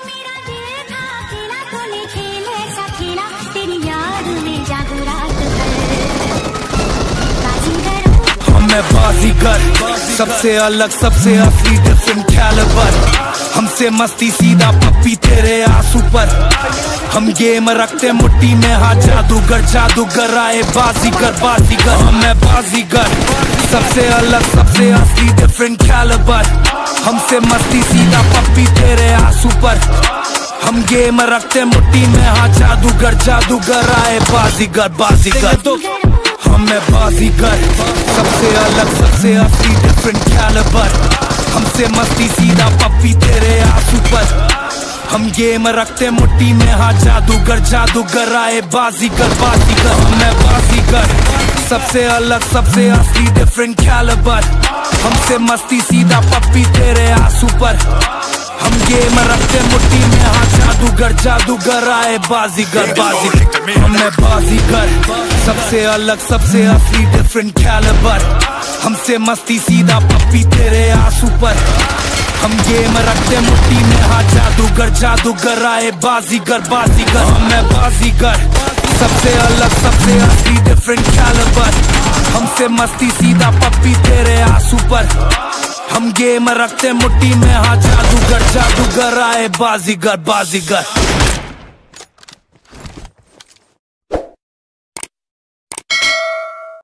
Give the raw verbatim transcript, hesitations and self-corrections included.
मेरा दिल था खेला तूने खेल ऐसा खेला तेरी याद में जागू रात भर बाजीगर हम मैं बाजीगर सबसे अलग सबसे असली डिफरेंट कैलिबर हमसे मस्ती सीधा पप्पी तेरे आंसू पर हम गेम रखते मुट्ठी में हाँ जादूगर जादूगर आए बाजीगर बाजीगर हम मैं बाजीगर सबसे अलग सबसे असली डिफरेंट कैलिबर हमसे मस्ती सीधा पप्पी तेरे आंसू पर हम गेम रखते मुट्ठी में हाँ जादूगर जादूगर आए बाजीगर बाजीगर हम मैं बाजीगर सबसे अलग सबसे असली डिफरेंट कैलिबर हमसे मस्ती सीधा पप्पी तेरे आंसू पर हम गेम रखते मुट्ठी में हाँ जादूगर जादूगर आए बाजीगर बाजीगर हम मैं बाजीगर सबसे अलग सबसे असली डिफरेंट कैलिबर हमसे मस्ती सीधा पप्पी तेरे आंसू पर हम गेम रखते मुट्ठी में हाँ जादूगर जादूगर आए बाजीगर बाजीगर हम मैं बाजीगर सबसे अलग सबसे असली डिफरेंट कैलिबर हमसे मस्ती सीधा पप्पी तेरे आंसू पर हम गेम रखते मुट्ठी में हाँ जादूगर जादूगर आए बाजीगर बाजीगर हम मैं बाजीगर सबसे अलग सबसे असली डिफरेंट कैलिबर हमसे मस्ती सीधा पप्पी तेरे आंसू पर हम गेम रखते मुट्ठी में हाँ जादूगर जादूगर आए बाजीगर बाजीगर